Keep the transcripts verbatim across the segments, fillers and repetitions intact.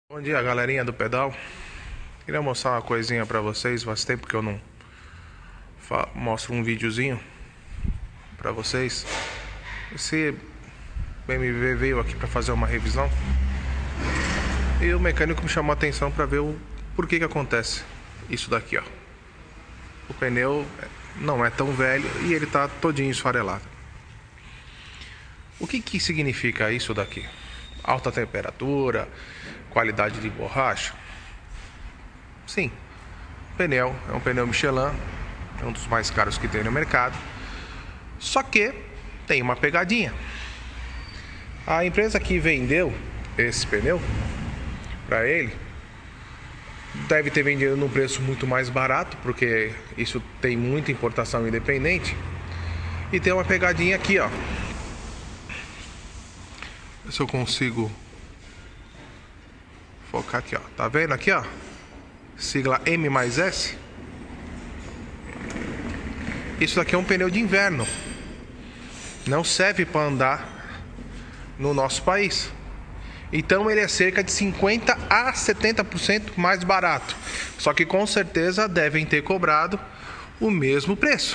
Bom dia, galerinha do pedal. Queria mostrar uma coisinha pra vocês. Faz tempo que eu não mostro um videozinho pra vocês. Esse B M W veio aqui pra fazer uma revisão e o mecânico me chamou a atenção pra ver o porquê que acontece isso daqui, ó. O pneu não é tão velho e ele tá todinho esfarelado. O que que significa isso daqui? Alta temperatura, qualidade de borracha? Sim, o pneu é um pneu Michelin, é um dos mais caros que tem no mercado. Só que tem uma pegadinha. A empresa que vendeu esse pneu para ele deve ter vendido num preço muito mais barato, porque isso tem muita importação independente. E tem uma pegadinha aqui, ó. Se eu consigo focar aqui, ó. Tá vendo aqui, ó? Sigla M mais S. Isso daqui é um pneu de inverno. Não serve para andar no nosso país. Então ele é cerca de cinquenta a setenta por cento mais barato. Só que com certeza devem ter cobrado o mesmo preço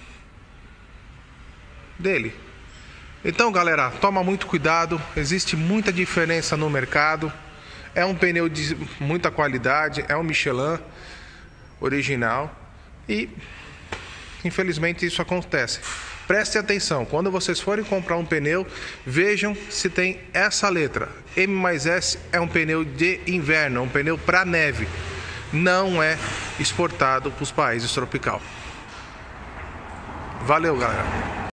dele. Então, galera, toma muito cuidado. Existe muita diferença no mercado. É um pneu de muita qualidade, é um Michelin original e infelizmente isso acontece. Preste atenção, quando vocês forem comprar um pneu, vejam se tem essa letra. M mais S é um pneu de inverno, é um pneu para neve. Não é exportado para os países tropicais. Valeu, galera.